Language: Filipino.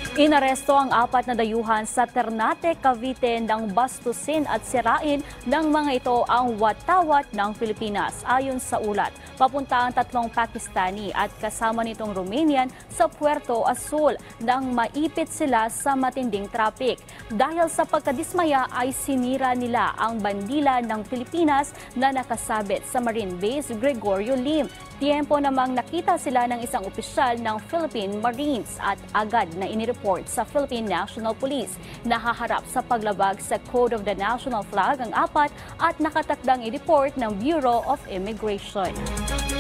Inaresto ang 4 na dayuhan sa Ternate, Cavite nang bastusin at sirain ng mga ito ang watawat ng Pilipinas. Ayon sa ulat, papunta ang 3 Pakistani at kasama nitong Romanian sa Puerto Azul nang maipit sila sa matinding traffic. Dahil sa pagkadismaya ay sinira nila ang bandila ng Pilipinas na nakasabit sa Marine Base Gregorio Lim. Tiempo namang nakita sila ng isang opisyal ng Philippine Marines at agad na inireport sa Philippine National Police. Nahaharap sa paglabag sa Code of the National Flag ang 4 at nakatakdang i-report ng Bureau of Immigration.